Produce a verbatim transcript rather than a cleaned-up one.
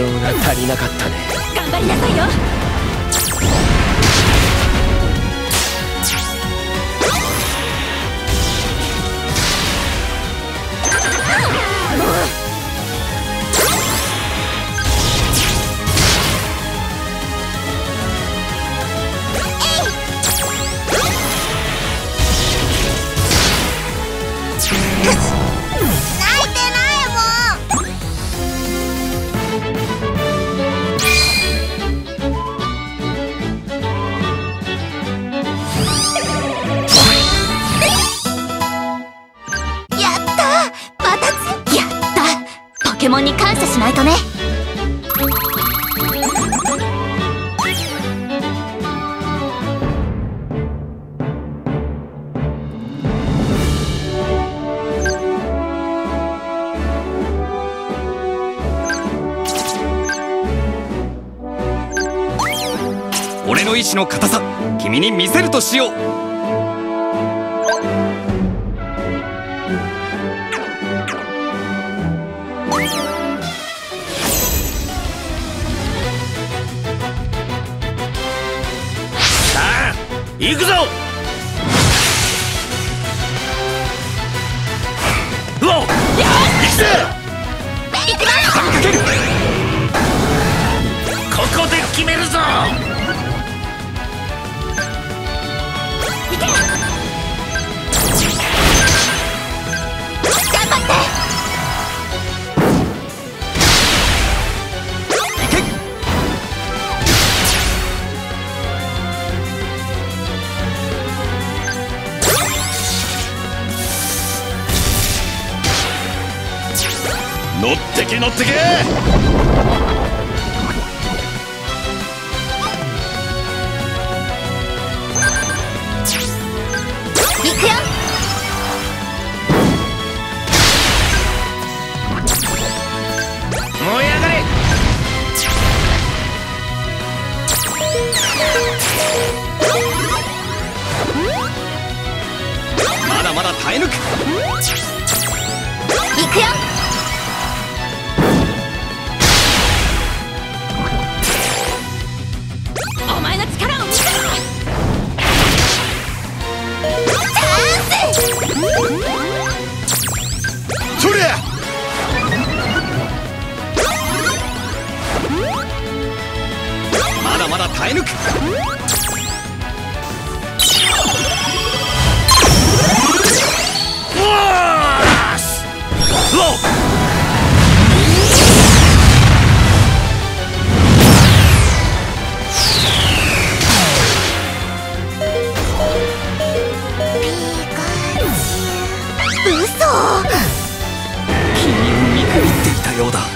が足りなかったね。 頑張りなさいよ。ポケモンに感謝しないとね。 俺の意志の固さ、君に見せるとしよう。行くぞ。うお、行くぜ。 行きます。 かける。 ここで決めるぞ。 行け。頑張って。 乗ってけ乗ってけ。 行くよ。 燃え上がれ。 まだまだ耐え抜く。 行くよ。お前の力を見せろ。チャンス。 そりゃ。まだまだ耐え抜く。君を見くびっていたようだ。